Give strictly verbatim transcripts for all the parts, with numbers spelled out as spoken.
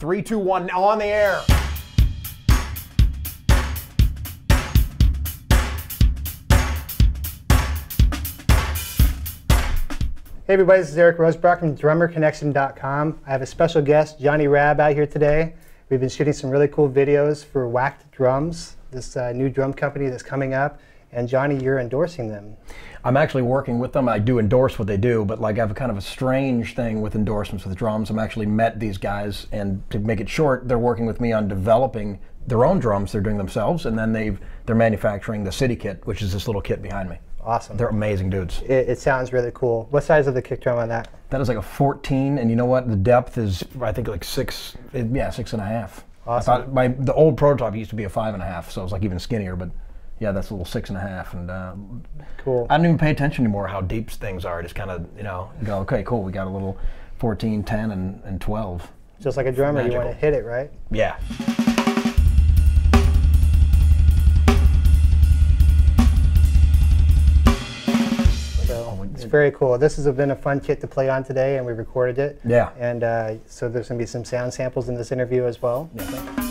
Three, two, one, on the air. Hey everybody, this is Eric Rosebrock from drummer connection dot com. I have a special guest, Johnny Rabb, out here today. We've been shooting some really cool videos for Wac'd Drums, this uh, new drum company that's coming up. And Johnny, you're endorsing them. I'm actually working with them. I do endorse what they do, but like I have a kind of a strange thing with endorsements with drums. I'm actually met these guys, and to make it short, they're working with me on developing their own drums. They're doing themselves, and then they've they're manufacturing the City Kit, which is this little kit behind me. Awesome. They're amazing dudes. It, it sounds really cool. What size of the kick drum on that? That is like a fourteen, and you know what? The depth is, I think, like six. Yeah, six and a half. Awesome. I thought my the old prototype used to be a five and a half, so it was like even skinnier. But yeah, that's a little six and a half, and uh, cool. I don't even pay attention anymore how deep things are. I just kind of, you know, go, okay, cool. We got a little fourteen, ten, and, and twelve. Just like a drummer, Magical. You want to hit it, right? Yeah. It's very cool. This has been a fun kit to play on today, and we recorded it. Yeah. And uh, so there's going to be some sound samples in this interview as well. Yeah.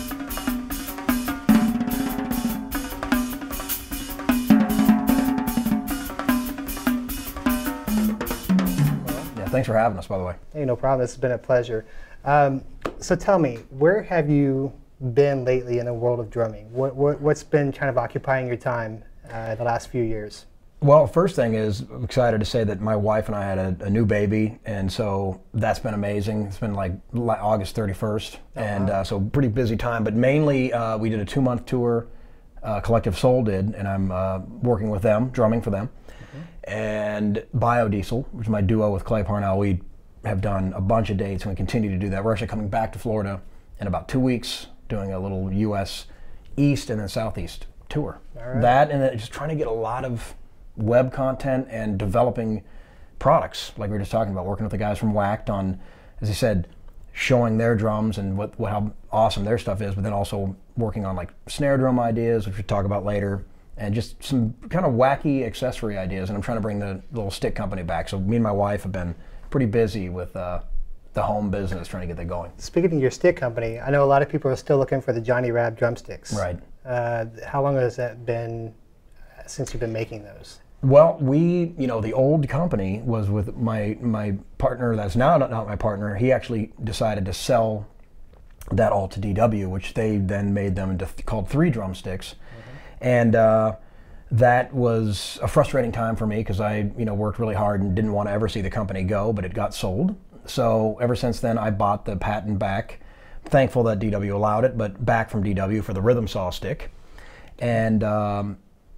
Yeah. Thanks for having us, by the way. Hey, no problem. This has been a pleasure. Um, so tell me, where have you been lately in the world of drumming? What, what, what's been kind of occupying your time uh, the last few years? Well, first thing is, I'm excited to say that my wife and I had a, a new baby, and so that's been amazing. It's been like August thirty-first, uh-huh. and uh, so pretty busy time. But mainly, uh, we did a two-month tour, uh, Collective Soul did, and I'm uh, working with them, drumming for them. Mm-hmm. And Biodiesel, which is my duo with Clay Parnell, we have done a bunch of dates, and we continue to do that. We're actually coming back to Florida in about two weeks, doing a little U S East and then Southeast tour. All right. That, and then just trying to get a lot of web content and developing products, like we were just talking about, working with the guys from Wac'd on, as I said, showing their drums and what, what how awesome their stuff is, but then also working on like snare drum ideas, which we'll talk about later, and just some kind of wacky accessory ideas. And I'm trying to bring the little stick company back. So me and my wife have been pretty busy with uh, the home business, trying to get that going. Speaking of your stick company, I know a lot of people are still looking for the Johnny Rabb drumsticks. Right. Uh, how long has that been since you've been making those? Well, we, you know, the old company was with my my partner that's now not, not my partner. He actually decided to sell that all to D W, which they then made them into th called Three Drumsticks. Mm-hmm. And uh, that was a frustrating time for me because I, you know, worked really hard and didn't want to ever see the company go, but it got sold. So ever since then, I bought the patent back. Thankful that D W allowed it, but back from D W for the rhythm saw stick. And um,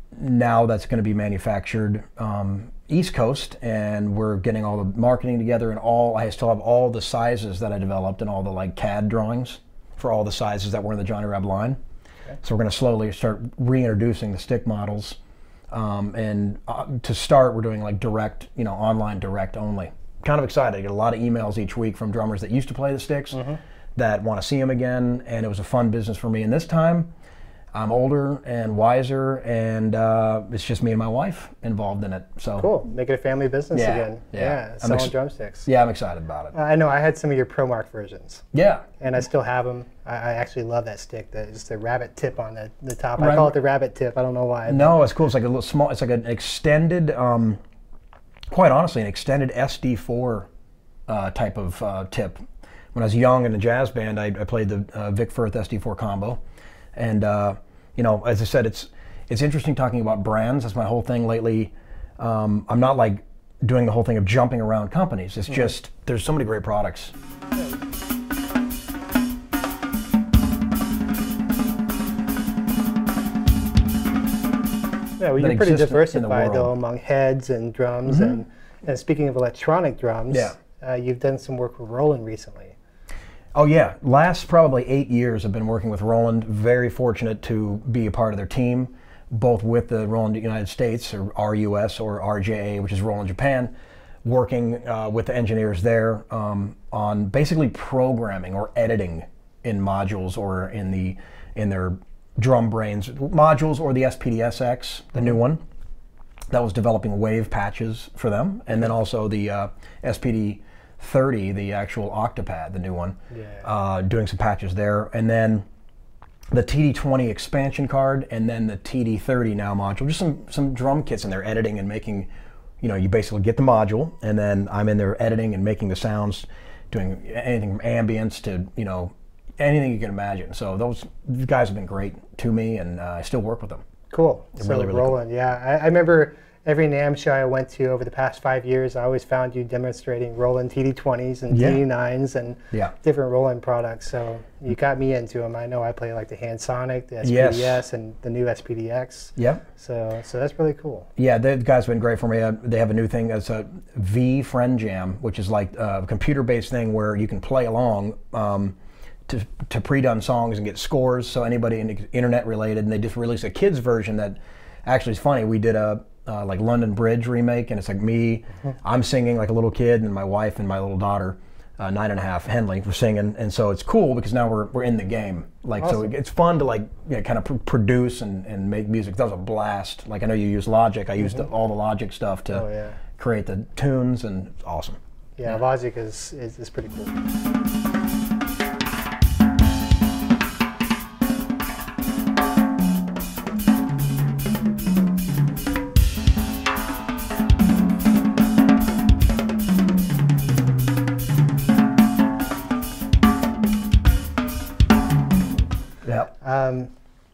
now that's going to be manufactured um, East Coast, and we're getting all the marketing together, and all I still have all the sizes that I developed and all the like C A D drawings for all the sizes that were in the Johnny Rabb line. Okay. So we're going to slowly start reintroducing the stick models, um, and uh, to start we're doing like direct, you know, online direct only. Kind of excited. I get a lot of emails each week from drummers that used to play the sticks, mm-hmm. that want to see them again, and it was a fun business for me. And this time I'm older and wiser, and uh, it's just me and my wife involved in it. So cool, make it a family business yeah, again. Yeah, yeah selling drumsticks. Yeah, I'm excited about it. Uh, I know I had some of your ProMark versions. Yeah, and I still have them. I, I actually love that stick. The, just the rabbit tip on the, the top. Right. I call it the rabbit tip. I don't know why. No, it's cool. It's like a little small. It's like an extended, um, quite honestly, an extended S D four uh, type of uh, tip. When I was young in a jazz band, I, I played the uh, Vic Firth S D four combo, and uh, you know, as I said, it's it's interesting talking about brands. That's my whole thing lately. Um, I'm not like doing the whole thing of jumping around companies. It's mm-hmm. just there's so many great products. Yeah, well, you're pretty diversified though among heads and drums, mm-hmm. and, and speaking of electronic drums, yeah. uh, you've done some work with Roland recently. Oh yeah, last probably eight years I've been working with Roland. Very fortunate to be a part of their team, both with the Roland United States, or R U S, or R J A, which is Roland Japan, working uh, with the engineers there um, on basically programming or editing in modules or in the in their drum brains modules, or the S P D S X, the new one that was developing wave patches for them, and then also the uh, S P D thirty, the actual Octopad, the new one, Yeah. uh, doing some patches there. And then the T D twenty expansion card, and then the T D thirty now module. Just some, some drum kits in there, editing and making, you know, you basically get the module, and then I'm in there editing and making the sounds, doing anything from ambience to, you know, anything you can imagine. So those guys have been great to me, and uh, I still work with them. Cool. They're so really, really Roland, cool. yeah. I, I remember every NAMM show I went to over the past five years, I always found you demonstrating Roland T D twenties and Yeah. T D nines and Yeah. different Roland products. So you got me into them. I know I play like the Hansonic, the S P D S, Yes. and the new S P D X. Yep. So so that's really cool. Yeah, the guys have been great for me. Uh, they have a new thing. It's a V Friend Jam, which is like a computer-based thing where you can play along um, to, to pre-done songs and get scores. So anybody in internet related, and they just released a kids version that actually is funny. We did a uh, like London Bridge remake, and it's like me, mm-hmm. I'm singing like a little kid, and my wife and my little daughter, uh, nine and a half, Henley, we're singing, and so it's cool because now we're we're in the game. Like awesome. So, it's fun to like you know, kind of pr- produce and, and make music. That was a blast. Like I know you use Logic. I used mm-hmm. all the Logic stuff to oh, yeah. create the tunes, and it's awesome. Yeah, yeah. Logic is, is is pretty cool. Um,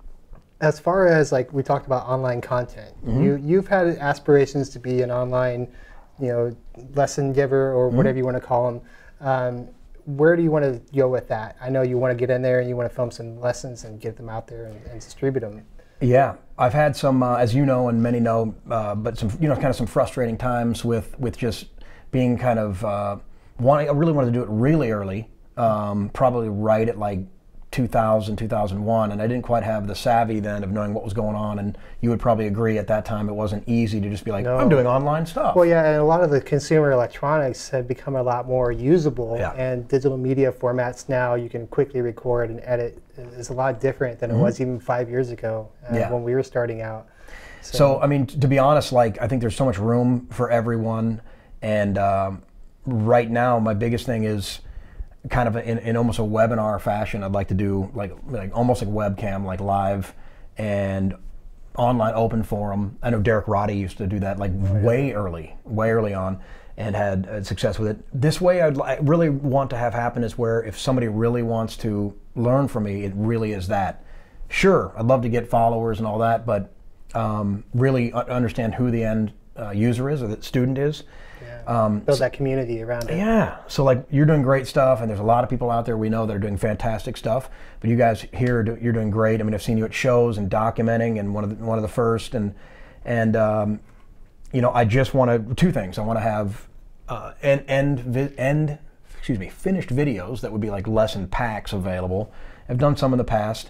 as far as like we talked about online content, mm-hmm. you you've had aspirations to be an online, you know, lesson giver or mm-hmm. whatever you want to call them. Um, where do you want to go with that? I know you want to get in there and you want to film some lessons and get them out there and, and distribute them. Yeah, I've had some, uh, as you know, and many know, uh, but some, you know, kind of some frustrating times with with just being kind of uh, wanting. I really wanted to do it really early, um, probably right at like two thousand, two thousand one, and I didn't quite have the savvy then of knowing what was going on, and you would probably agree at that time it wasn't easy to just be like, no. I'm doing online stuff. Well, yeah, and a lot of the consumer electronics have become a lot more usable, yeah. and digital media formats now you can quickly record and edit is a lot different than mm-hmm. it was even five years ago uh, yeah. when we were starting out. So. so, I mean, to be honest, like I think there's so much room for everyone, and um, right now my biggest thing is kind of in, in almost a webinar fashion. I'd like to do like like almost like webcam, like live and online open forum. I know Derek Roddy used to do that like oh, yeah. way early, way early on, and had uh, success with it. This way I'd I really want to have happen is where if somebody really wants to learn from me, it really is that. Sure, I'd love to get followers and all that, but um, really understand who the end uh, user is or the student is. Um, Build that community around it. Yeah. So like you're doing great stuff, and there's a lot of people out there we know that are doing fantastic stuff. But you guys here, you're doing great. I mean, I've seen you at shows and documenting, and one of the, one of the first, and and um, you know, I just want to two things. I want to have uh, end end end excuse me finished videos that would be like lesson packs available. I've done some in the past,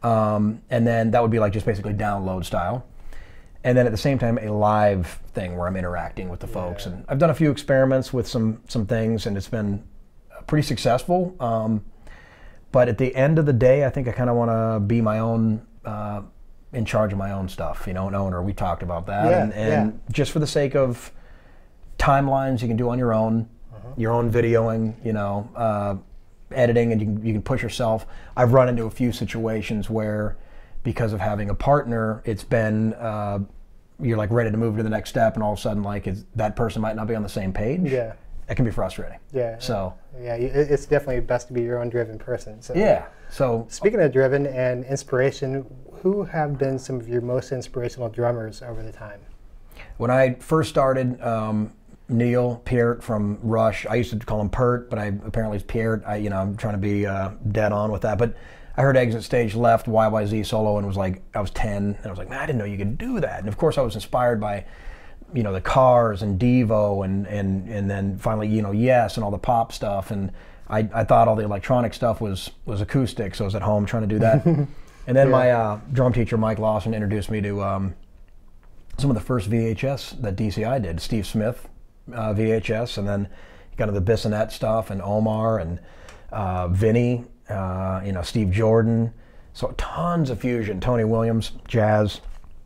um, and then that would be like just basically download style. And then at the same time, a live thing where I'm interacting with the yeah. folks. And I've done a few experiments with some some things, and it's been pretty successful. Um, but at the end of the day, I think I kind of want to be my own, uh, in charge of my own stuff, you know, an owner. We talked about that. Yeah, and and yeah. just for the sake of timelines you can do on your own, uh-huh. your own videoing, you know, uh, editing, and you can, you can push yourself. I've run into a few situations where because of having a partner, it's been, uh, you're like ready to move to the next step, and all of a sudden like it's, that person might not be on the same page. Yeah. It can be frustrating. Yeah. So. Yeah, it's definitely best to be your own driven person. So. Yeah. So. Speaking of driven and inspiration, who have been some of your most inspirational drummers over the time? When I first started, um, Neil Peart from Rush, I used to call him Pert, but I apparently it's Peart. I, you know, I'm trying to be uh, dead on with that, but I heard Exit Stage left Y Y Z solo and was like, I was ten, and I was like, man, I didn't know you could do that. And of course I was inspired by, you know, the Cars and Devo and, and, and then finally, you know, Yes and all the pop stuff. And I, I thought all the electronic stuff was, was acoustic, so I was at home trying to do that. And then yeah. my uh, drum teacher, Mike Lawson, introduced me to um, some of the first V H S that D C I did. Steve Smith uh, V H S, and then kind of the Bissonette stuff, and Omar, and uh, Vinny. Uh, you know, Steve Jordan, so tons of fusion, Tony Williams, jazz,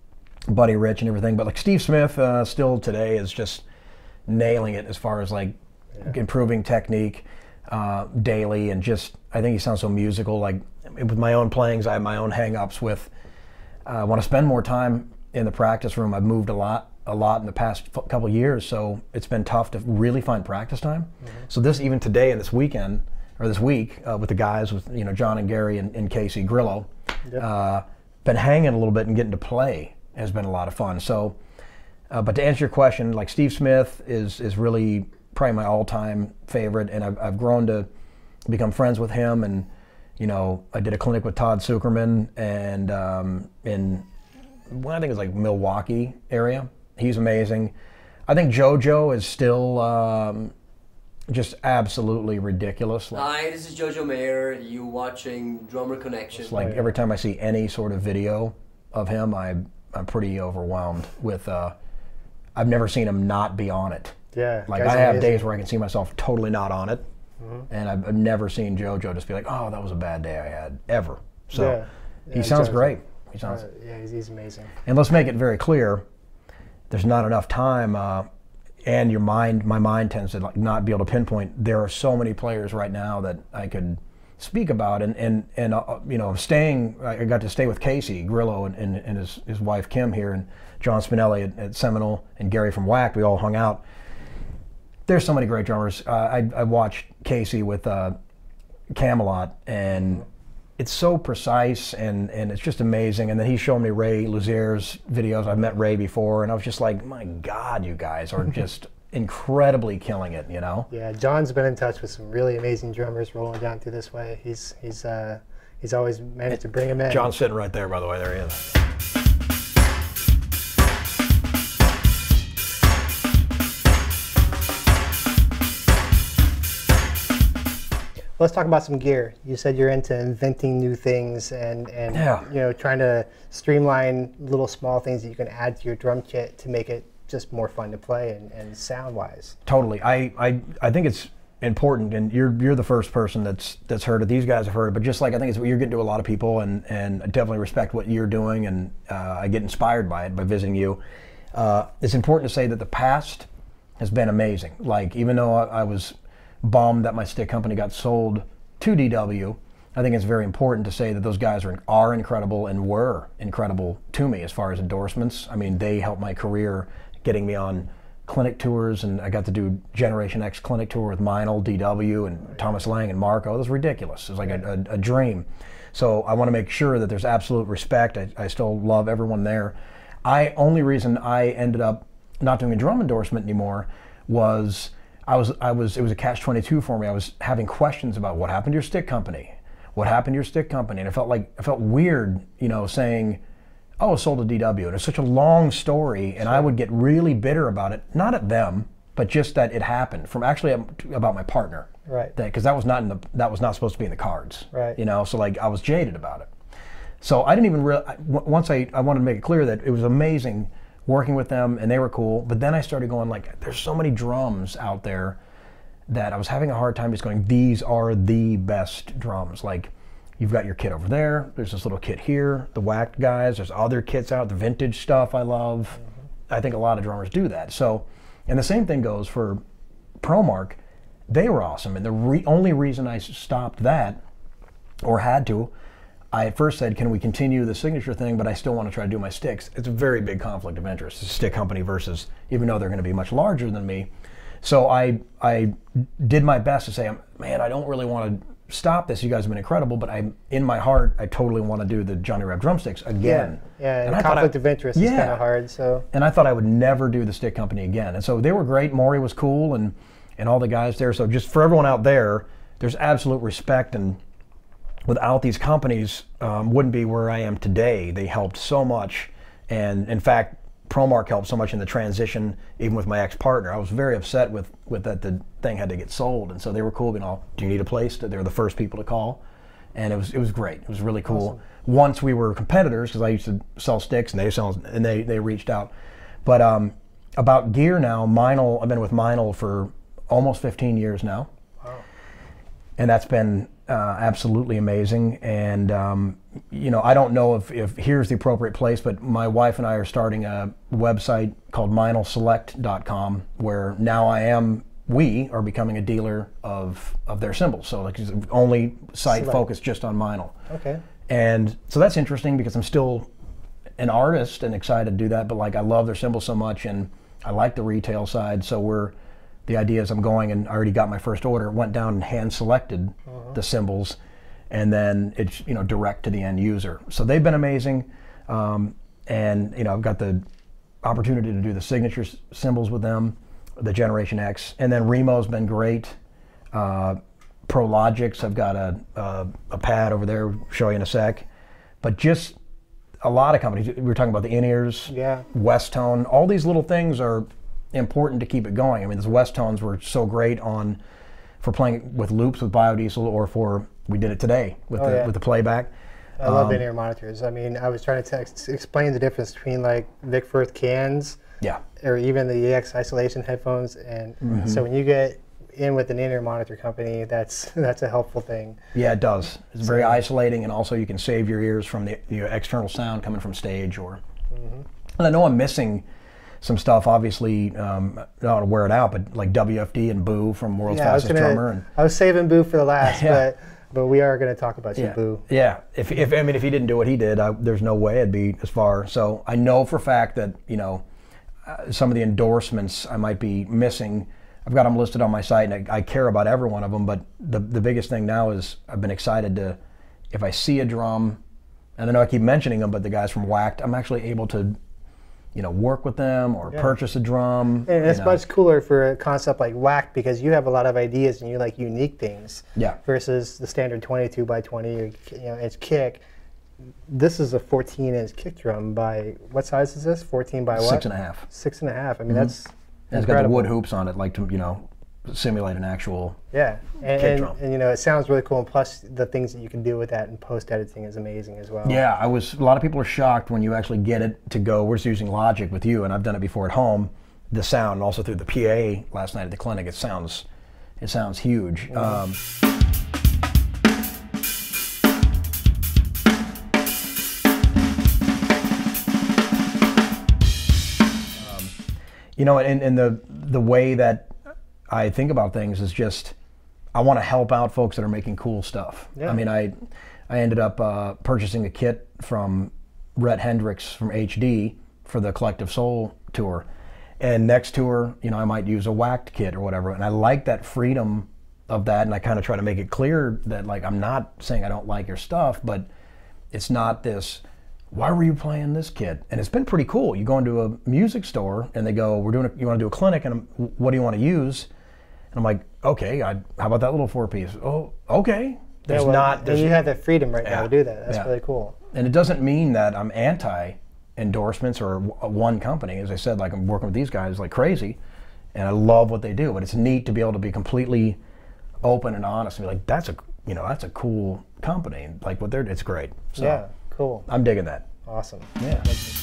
Buddy Rich and everything, but like Steve Smith uh, still today is just nailing it as far as like yeah. improving technique uh, daily, and just I think he sounds so musical. Like with my own playings, I have my own hang-ups with. I uh, want to spend more time in the practice room. I've moved a lot, a lot in the past f- couple of years, so it's been tough to really find practice time. Mm-hmm. So this, even today and this weekend, or this week, uh, with the guys, with you know John and Gary and, and Casey Grillo, yep. uh, been hanging a little bit and getting to play has been a lot of fun. So, uh, but to answer your question, like Steve Smith is is really probably my all-time favorite, and I've, I've grown to become friends with him. And you know, I did a clinic with Todd Zuckerman, and um, in well, I think it's like Milwaukee area. He's amazing. I think JoJo is still um, just absolutely ridiculous. Like, Hi, this is Jojo Mayer. You watching Drummer Connection? It's like every time I see any sort of video of him, I I'm pretty overwhelmed with. Uh, I've never seen him not be on it. Yeah, like I have amazing. days where I can see myself totally not on it. Mm-hmm. And I've, I've never seen JoJo just be like, "Oh, that was a bad day I had," ever. So yeah. Yeah, he sounds JoJo. great. He sounds. Uh, yeah, he's, he's amazing. And let's make it very clear: there's not enough time, uh, and your mind, my mind tends to like not be able to pinpoint. There are so many players right now that I could speak about, and and and uh, you know, staying. I got to stay with Casey Grillo and, and, and his his wife Kim here, and John Spinelli at, at Seminole, and Gary from Wac'd. We all hung out. There's so many great drummers. Uh, I, I watched Casey with uh, Camelot, and it's so precise, and, and it's just amazing. And then he showed me Ray Luzier's videos. I've met Ray before, and I was just like, my God, you guys are just incredibly killing it, you know? Yeah, John's been in touch with some really amazing drummers rolling down through this way. He's he's uh, he's always managed to bring them in. John's sitting right there, by the way. There he is. Let's talk about some gear. You said you're into inventing new things and, and yeah. you know, trying to streamline little small things that you can add to your drum kit to make it just more fun to play and, and sound-wise. Totally. I, I I think it's important, and you're you're the first person that's that's heard it. These guys have heard it, but just like I think it's you're getting to a lot of people, and, and I definitely respect what you're doing, and uh, I get inspired by it by visiting you. Uh, it's important to say that the past has been amazing. Like, even though I, I was bummed that my stick company got sold to D W, I think it's very important to say that those guys are are incredible and were incredible to me as far as endorsements. I mean, they helped my career, getting me on clinic tours, and I got to do Generation X clinic tour with Meinl, D W, and Thomas Lang and Marco. It was ridiculous. It was like a, a, a dream. So I want to make sure that there's absolute respect. I, I still love everyone there. I only reason I ended up not doing a drum endorsement anymore was I was I was it was a catch twenty-two for me. I was having questions about what happened to your stick company, what happened to your stick company, and I felt like I felt weird, you know, saying, "Oh, it sold to D W," and it's such a long story, and sure. I would get really bitter about it, not at them, but just that it happened from actually about my partner, right? Because that, that was not in the that was not supposed to be in the cards, right? You know, so like I was jaded about it. So I didn't even real once I I wanted to make it clear that it was amazing working with them, and they were cool. But then I started going like, there's so many drums out there that I was having a hard time just going, these are the best drums. Like, you've got your kit over there, there's this little kit here, the Wac'd guys, there's other kits out, the vintage stuff I love. Mm-hmm. I think a lot of drummers do that. So, and the same thing goes for ProMark. They were awesome, and the re only reason I stopped that, or had to, I at first said, can we continue the signature thing, but I still want to try to do my sticks. It's a very big conflict of interest, a stick company versus, even though they're going to be much larger than me. So I I did my best to say, man, I don't really want to stop this. You guys have been incredible, but I, in my heart, I totally want to do the Johnny Rabb drumsticks again. Yeah, yeah, and and conflict I, of interest yeah. is kind of hard. So. And I thought I would never do the stick company again. And so they were great. Maury was cool, and, and all the guys there. So just for everyone out there, there's absolute respect, and without these companies, um, wouldn't be where I am today. They helped so much, and in fact, ProMark helped so much in the transition, even with my ex-partner. I was very upset with, with that the thing had to get sold, and so they were cool. You know, do you need a place? They were the first people to call, and it was it was great. It was really cool. Awesome. Once we were competitors, because I used to sell sticks, and they sell, and they they reached out. But um, about gear now, Meinl. I've been with Meinl for almost fifteen years now, wow. And that's been uh, absolutely amazing. And um, you know, I don't know if, if here's the appropriate place, but my wife and I are starting a website called Meinl Select dot com, where now I am we are becoming a dealer of of their cymbals. So like only site Select. focused just on vinyl. Okay. And so that's interesting because I'm still an artist and excited to do that, but like I love their cymbals so much and I like the retail side. So we're, the idea is I'm going, and I already got my first order, went down and hand selected uh-huh. the cymbals, and then it's, you know, direct to the end user. So they've been amazing. Um, and you know, I've got the opportunity to do the signature s- cymbals with them, the Generation X, and then Remo's been great. Uh, Prologix, I've got a, a a pad over there, show you in a sec. But just a lot of companies, we were talking about the in-ears, yeah. West Tone, all these little things are important to keep it going. I mean, those West Tones were so great on, for playing with loops with biodiesel, or for, we did it today with oh, the yeah. with the playback. I love um, in-ear monitors. I mean, I was trying to text, explain the difference between like Vic Firth cans, yeah, or even the E X isolation headphones, and mm-hmm. so when you get in with an in-ear monitor company, that's that's a helpful thing. Yeah, it does. It's very isolating, and also you can save your ears from the, the external sound coming from stage. Or, mm-hmm. and I know I'm missing some stuff. Obviously, um, I don't want to wear it out, but like W F D and Boo from World's yeah, Fastest I gonna, Drummer. And I was saving Boo for the last, yeah. but but we are going to talk about some yeah. Boo. Yeah, if if I mean if he didn't do what he did, I, there's no way I'd be as far. So I know for a fact that, you know, uh, some of the endorsements I might be missing. I've got them listed on my site, and I, I care about every one of them, but the the biggest thing now is I've been excited to, if I see a drum, and I know I keep mentioning them, but the guys from Wac'd, I'm actually able to, you know, work with them or yeah. purchase a drum. And it's you know. much cooler for a concept like Wac'd because you have a lot of ideas and you like unique things. Yeah. Versus the standard twenty-two by twenty or, you know, inch kick. This is a fourteen inch kick drum by, what size is this? fourteen by what? Six and a half. Six and a half. I mean, Mm-hmm. that's And it's got the wood hoops on it, like to, you know, simulate an actual yeah, and, kick and, drum. and you know, it sounds really cool. And plus, the things that you can do with that in post editing is amazing as well. Yeah, I was. A lot of people are shocked when you actually get it to go. We're just using Logic with you, and I've done it before at home. The sound, and also through the P A last night at the clinic, it sounds, it sounds huge. Mm-hmm. Um, You know, and, and the the way that I think about things is just, I want to help out folks that are making cool stuff. Yeah. I mean, I I ended up uh, purchasing a kit from Rhett Hendricks from H D for the Collective Soul tour. And next tour, you know, I might use a Wac'd kit or whatever. And I like that freedom of that, and I kind of try to make it clear that, like, I'm not saying I don't like your stuff, but it's not this, why were you playing this kit? And it's been pretty cool. You go into a music store and they go, we're doing a, you want to do a clinic, and I'm, what do you want to use? And I'm like, okay, I, how about that little four piece? Oh, okay. There's yeah, well, not. There's, and you have that freedom right yeah, now to do that. That's yeah. really cool. And it doesn't mean that I'm anti endorsements or w- one company. As I said, like, I'm working with these guys like crazy, and I love what they do. But it's neat to be able to be completely open and honest and be like, that's a, you know, that's a cool company. Like what they're, it's great. So Yeah, cool. I'm digging that. Awesome. Yeah.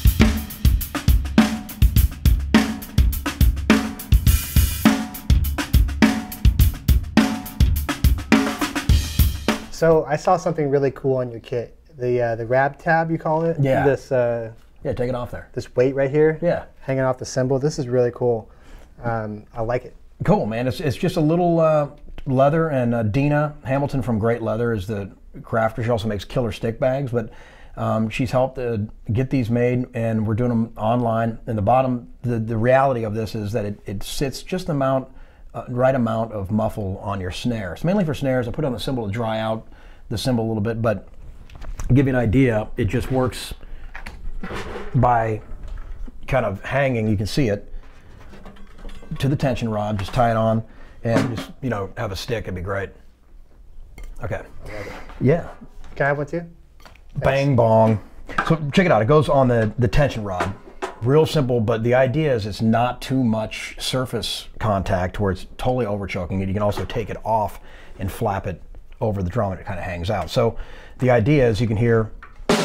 So I saw something really cool on your kit. The uh, the Rabb tab, you call it? Yeah. This uh, Yeah, take it off there. this weight right here. Yeah. Hanging off the cymbal. This is really cool. Um, I like it. Cool, man. It's it's just a little uh, leather, and uh, Dina Hamilton from Great Leather is the crafter. She also makes killer stick bags, but um, she's helped uh, get these made, and we're doing them online. And the bottom, the, the reality of this is that it, it sits just the amount, uh, right amount of muffle on your snare. It's mainly for snares. I put it on the cymbal to dry out the cymbal a little bit, but to give you an idea, it just works by kind of hanging. You can see it to the tension rod. Just tie it on, and just, you know, have a stick. It'd be great. Okay. Yeah. Can I have one too? Bang bong. So check it out. It goes on the the tension rod. Real simple, but the idea is it's not too much surface contact where it's totally over choking it. You can also take it off and flap it over the drum, and it kind of hangs out. So the idea is you can hear.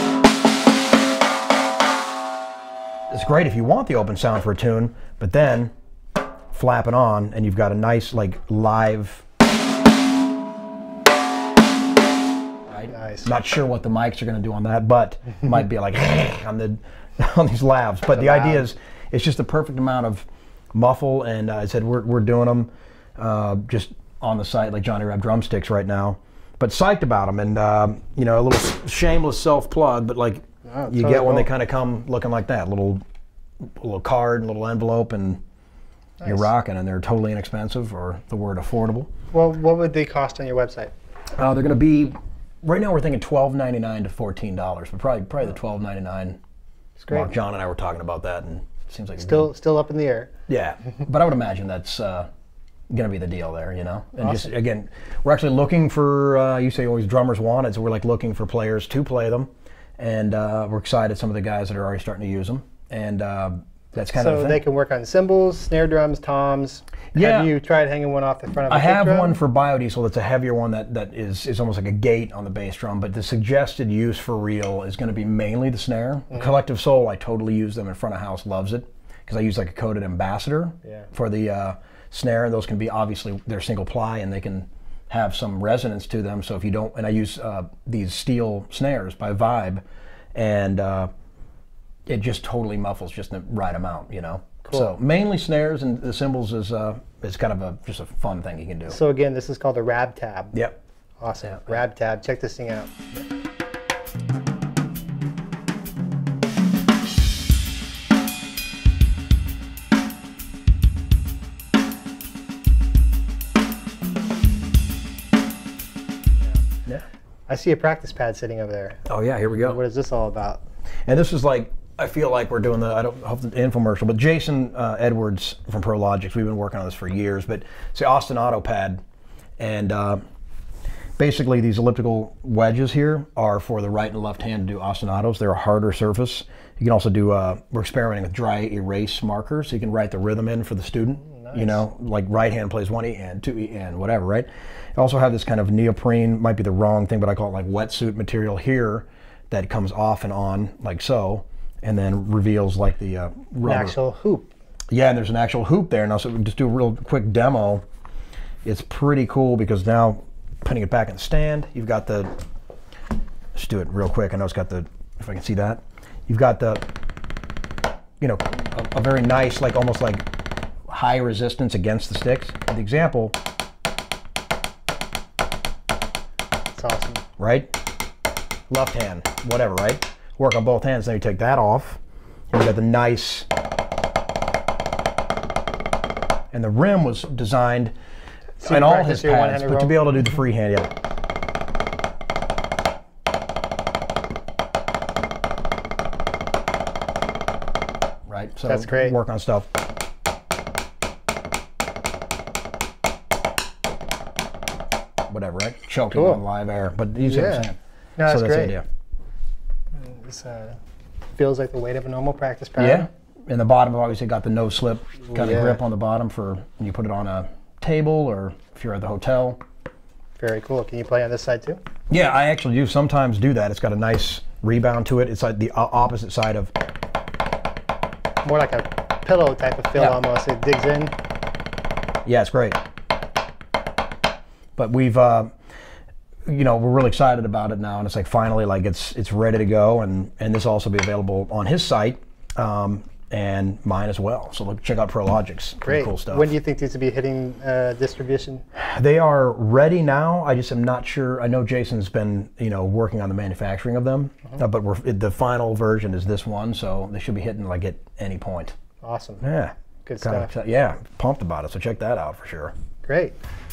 It's great if you want the open sound for a tune, but then flap it on and you've got a nice, like, live. Right? Nice. Not sure what the mics are going to do on that, but it might be like on the on these lavs. But the idea is it's just the perfect amount of muffle, and uh, I said we're we're doing them. uh, just on the site, like Johnny Rabb drumsticks right now. But psyched about them, and um, you know, a little shameless self-plug, but like oh, you totally get when cool. they kind of come looking like that, little little card, little envelope, and nice. You're rocking, and they're totally inexpensive, or the word affordable. Well, what would they cost on your website? Uh, they're going to be, right now we're thinking twelve ninety-nine to fourteen dollars, but probably probably the twelve ninety-nine. It's great. Mark, John and I were talking about that, and it seems like Still, good. still up in the air. Yeah, but I would imagine that's uh, going to be the deal there, you know. And Awesome. just again, we're actually looking for. Uh, you say always drummers want it, so we're like looking for players to play them, and uh, we're excited. Some of the guys that are already starting to use them, and uh, that's kind so of the thing. they can work on cymbals, snare drums, toms. Yeah. Have you tried hanging one off the front of a I have kick drum? one for biodiesel that's a heavier one that, that is, is almost like a gate on the bass drum, but the suggested use for real is going to be mainly the snare. Mm-hmm. Collective Soul, I totally use them in front of house, loves it, because I use like a coated ambassador yeah. for the uh, snare, and those can be, obviously, they're single ply, and they can have some resonance to them, so if you don't, and I use uh, these steel snares by Vibe, and uh, it just totally muffles just the right amount, you know? Cool. So mainly snares, and the cymbals is uh, is kind of a just a fun thing you can do. So again, this is called the Rabb tab. Yep. Awesome. Yeah. Rabb tab. Check this thing out. Yeah. I see a practice pad sitting over there. Oh yeah, here we go. What is this all about? And this is like, I feel like we're doing the, I don't hope the infomercial, but Jason uh, Edwards from ProLogix, we've been working on this for years, but it's the ostinato pad. And uh, basically these elliptical wedges here are for the right and left hand to do ostinatos. They're a harder surface. You can also do, uh, we're experimenting with dry erase markers, so you can write the rhythm in for the student. Nice. You know, like right hand plays one E and two E and whatever, right? I also have this kind of neoprene, might be the wrong thing, but I call it like wetsuit material here that comes off and on like so, and then reveals like the uh, rubber. An actual hoop. Yeah, and there's an actual hoop there. Now, so we just do a real quick demo. It's pretty cool because now, putting it back in the stand, you've got the, let's do it real quick. I know it's got the, if I can see that. You've got the, you know, a, a very nice, like almost like high resistance against the sticks. The example. It's awesome. Right? Left hand, whatever, right? Work on both hands, then you take that off. And you got the nice, and the rim was designed So in you all practice his your pads, one-handed but to roll? be able to do the free hand, yeah. Right, so That's great. work on stuff. Whatever, right? Choking Cool. on live air, but you see what Yeah. I'm saying. No, that's so that's great. the idea. This uh, feels like the weight of a normal practice pad. Yeah, and the bottom obviously got the no slip kind Yeah. of grip on the bottom for when you put it on a table or if you're at the hotel. Very cool. Can you play on this side too? Yeah, I actually do sometimes do that. It's got a nice rebound to it. It's like the o- opposite side of. More like a pillow type of feel Yeah. almost. It digs in. Yeah, it's great. But we've, uh, you know, we're really excited about it now, and it's like finally, like it's it's ready to go, and and this will also be available on his site um, and mine as well. So look, check out ProLogix. Pretty Great. cool stuff. When do you think these will be hitting uh, distribution? They are ready now. I just am not sure. I know Jason's been, you know, working on the manufacturing of them, Uh-huh. uh, but we're, the final version is this one, so they should be hitting like at any point. Awesome. Yeah. Good Kinda stuff. exci- yeah, pumped about it. So check that out for sure. Great.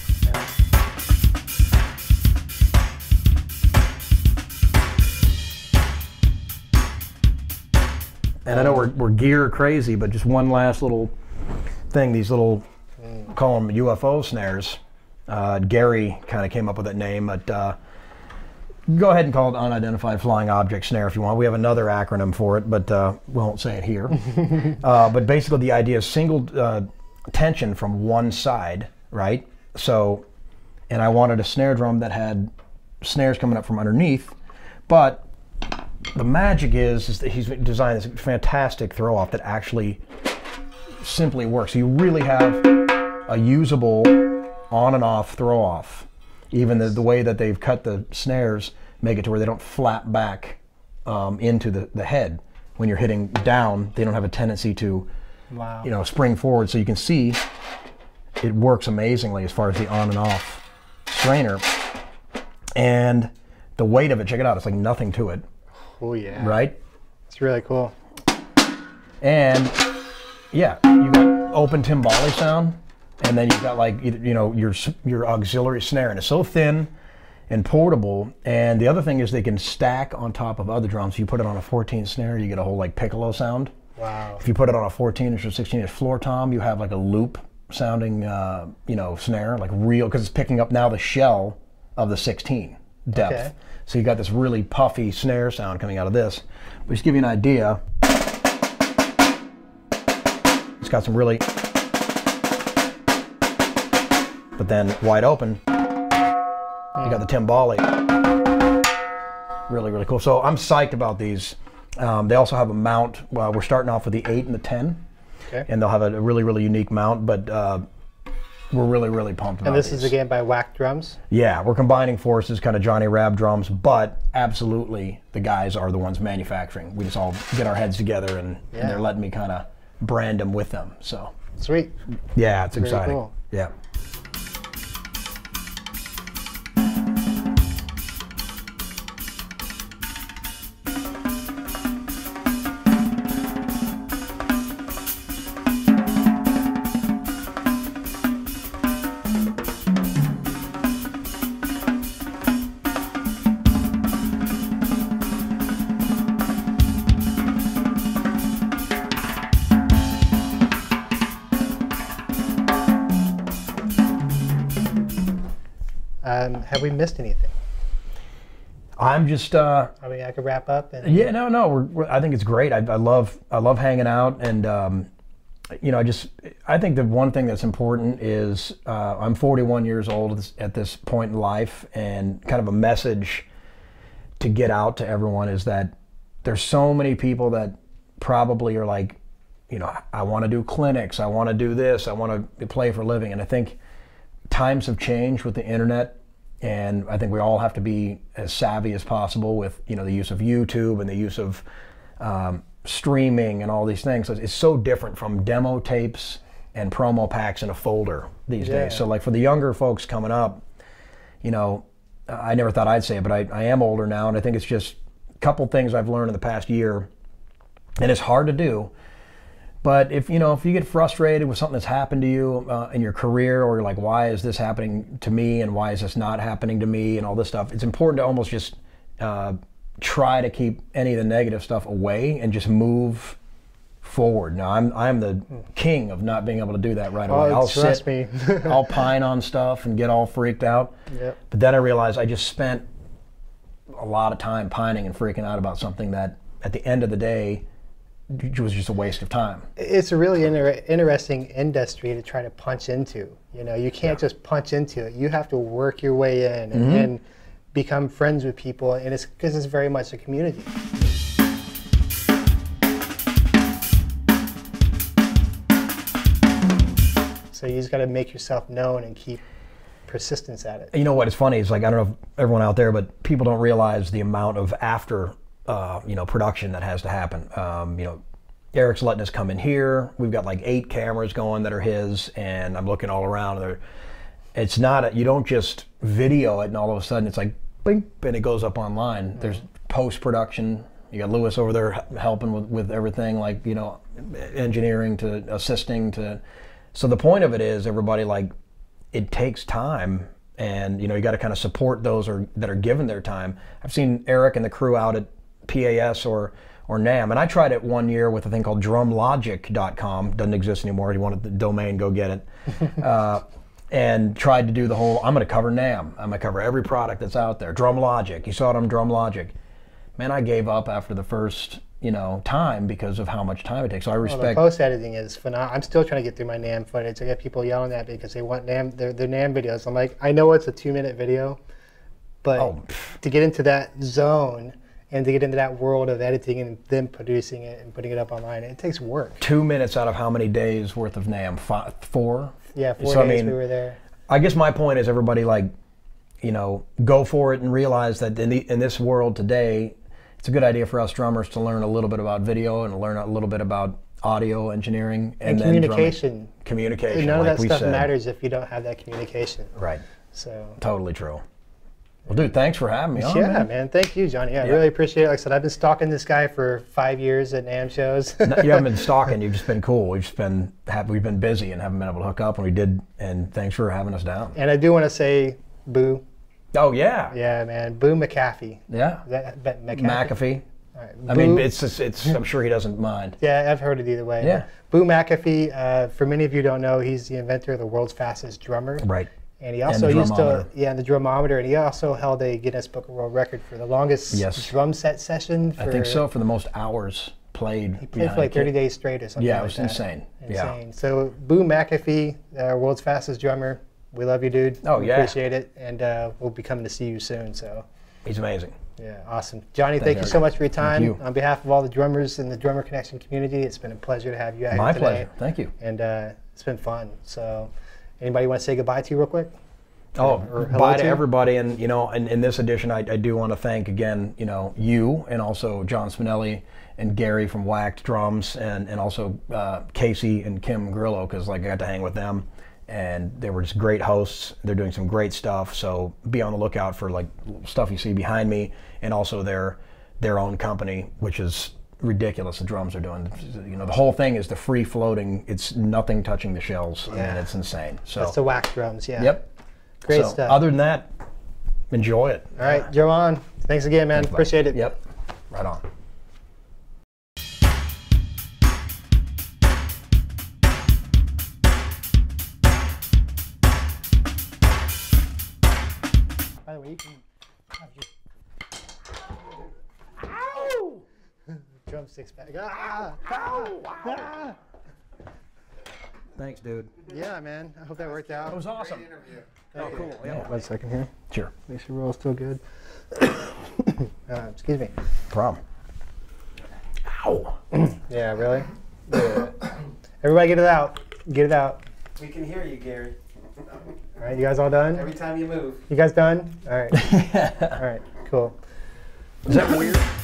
And I know we're, we're gear crazy, but just one last little thing. These little, call them U F O snares. Uh, Gary kind of came up with that name, but uh, go ahead and call it unidentified flying object snare if you want. We have another acronym for it, but uh, we won't say it here. uh, but basically the idea is single uh, tension from one side, right? So, and I wanted a snare drum that had snares coming up from underneath, but the magic is, is that he's designed this fantastic throw off that actually simply works. So you really have a usable on and off throw off. Even the, the way that they've cut the snares make it to where they don't flap back um, into the, the head. When you're hitting down, they don't have a tendency to Wow. you know, spring forward. So you can see it works amazingly as far as the on and off strainer. And the weight of it, check it out, it's like nothing to it. Oh yeah. Right? It's really cool. And yeah, you got open timbali sound, and then you've got like, you know, your your auxiliary snare, and it's so thin and portable. And the other thing is they can stack on top of other drums. If you put it on a fourteen snare, you get a whole like piccolo sound. Wow. If you put it on a fourteen inch or sixteen inch floor tom, you have like a loop sounding, uh, you know, snare, like real, because it's picking up now the shell of the sixteen depth. Okay. So you got this really puffy snare sound coming out of this. But just to give you an idea, it's got some really, but then wide open, you got the timbali. Really, really cool. So I'm psyched about these. Um, they also have a mount. Well, we're starting off with the eight and the ten. Okay. And they'll have a, a really, really unique mount, but uh, we're really, really pumped about And this these. is again by Wac'd drums? Yeah, we're combining forces, kind of Johnny Rabb drums, but absolutely the guys are the ones manufacturing. We just all get our heads together, and, Yeah. and they're letting me kind of brand them with them. So Sweet. yeah, it's Very exciting. cool. Yeah. Um, have we missed anything? I'm just. Uh, I mean, I could wrap up. And Yeah, no, no. We're, we're, I think it's great. I, I love, I love hanging out, and um, you know, I just, I think the one thing that's important is uh, I'm forty-one years old at this, at this point in life, and kind of a message to get out to everyone is that there's so many people that probably are like, you know, I want to do clinics, I want to do this, I want to play for a living, and I think times have changed with the internet. And I think we all have to be as savvy as possible with, you know, the use of YouTube and the use of um, streaming and all these things. It's so different from demo tapes and promo packs in a folder these Yeah. days. So like for the younger folks coming up, you know, I never thought I'd say it, but I, I am older now, and I think it's just a couple things I've learned in the past year, and it's hard to do. But if you know, if you get frustrated with something that's happened to you uh, in your career, or you're like, why is this happening to me, and why is this not happening to me, and all this stuff, it's important to almost just uh, try to keep any of the negative stuff away and just move forward. Now, I'm I'm the king of not being able to do that right away. Oh, I'll trust sit, me. I'll pine on stuff and get all freaked out. Yep. But then I realized I just spent a lot of time pining and freaking out about something that, at the end of the day, it was just a waste of time. It's a really inter interesting industry to try to punch into. You know, you can't Yeah. just punch into it. You have to work your way in and, Mm-hmm. and become friends with people, and it's because it's very much a community. So you just got to make yourself known and keep persistence at it. You know what? It's funny. It's like, I don't know if everyone out there, but people don't realize the amount of after, uh, you know, production that has to happen. Um, you know, Eric's letting us come in here. We've got like eight cameras going that are his, and I'm looking all around. And it's not, a, you don't just video it and all of a sudden it's like, bing, and it goes up online. Mm-hmm. There's post-production. You got Lewis over there helping with, with everything, like, you know, engineering to assisting to. So the point of it is, everybody, like, it takes time, and you know, you got to kind of support those or that are given their time. I've seen Eric and the crew out at P A S or or NAMM, and I tried it one year with a thing called drum logic dot com. Doesn't exist anymore. If you wanted the domain, go get it. uh, and tried to do the whole, I'm going to cover NAMM. I'm going to cover every product that's out there. Drum Logic. You saw it on Drum Logic. Man, I gave up after the first, you know, time because of how much time it takes. So I Well, the respect. post editing is phenomenal. I'm still trying to get through my NAMM footage. I get people yelling at me because they want NAMM, their, their NAMM videos. I'm like, I know it's a two minute video, but Oh. to get into that zone and to get into that world of editing and then producing it and putting it up online, it takes work. Two minutes out of how many days worth of NAMM? Five, four? Yeah, four So, I days mean, we were there. I guess my point is, everybody, like, you know, go for it and realize that in, the, in this world today, it's a good idea for us drummers to learn a little bit about video and learn a little bit about audio engineering, and, and then communication. Drumming. Communication. None of like that we stuff said. matters if you don't have that communication. Right. So. Totally true. Well, dude, thanks for having me on, Yeah, man. man. Thank you, Johnny. Yeah, Yeah. I really appreciate it. Like I said, I've been stalking this guy for five years at NAMM shows. No, you haven't been stalking. You've just been cool. We've just been have, we've been busy and haven't been able to hook up, and we did. And thanks for having us down. And I do want to say, Boo. Oh yeah. Yeah, man. Boo McAfee. Yeah. Is that, that McAfee? McAfee. All right. I Boo- mean, it's just, it's. I'm sure he doesn't mind. Yeah, I've heard it either way. Yeah. Boo McAfee, uh, for many of you who don't know, he's the inventor of the world's fastest drummer. Right. And he also the used to, drummometer. yeah, and the drummometer, and he also held a Guinness Book of World Record for the longest Yes. drum set session. For, I think so, for the most hours played. He played for like thirty days straight or something. Yeah, like it was that. insane. Insane. So Boo McAfee, uh, world's fastest drummer. We love you, dude. Oh, we yeah. Appreciate it, and uh, we'll be coming to see you soon. So. He's amazing. Yeah, awesome. Johnny, Thank thank, you. you so much for your time. Thank you. On behalf of all the drummers in the Drummer Connection community, it's been a pleasure to have you out My here today. pleasure. Thank you. And uh, it's been fun. So, anybody want to say goodbye to you real quick? Oh, Or- or hello bye to to you? everybody, and you know, in, in this edition, I, I do want to thank again, you know, you and also John Spinelli and Gary from Wac'd Drums, and and also uh, Casey and Kim Grillo, because like I got to hang with them, and they were just great hosts. They're doing some great stuff, so be on the lookout for like stuff you see behind me, and also their their own company, which is ridiculous. The drums are doing, you know, the whole thing is the free floating. It's nothing touching the shells. I Yeah. mean, it's insane. So That's the Wac'd drums, yeah. yep. Great So, stuff. Other than that, enjoy it. All right, Joe on. Thanks again, man. Thanks, buddy. Appreciate it. Yep. Right on. By the way, you can have your Ow! drumsticks back. Ah! Ah! Ah! Thanks, dude. Yeah, man. I hope that worked out. That was awesome. Oh, cool. Yeah. One second here. Sure. Make sure we're all still good. uh, excuse me. Problem. Ow. Yeah, really? Yeah. Everybody get it out. Get it out. We can hear you, Gary. All right, you guys all done? Every time you move. You guys done? All right. All right, cool. Is that weird?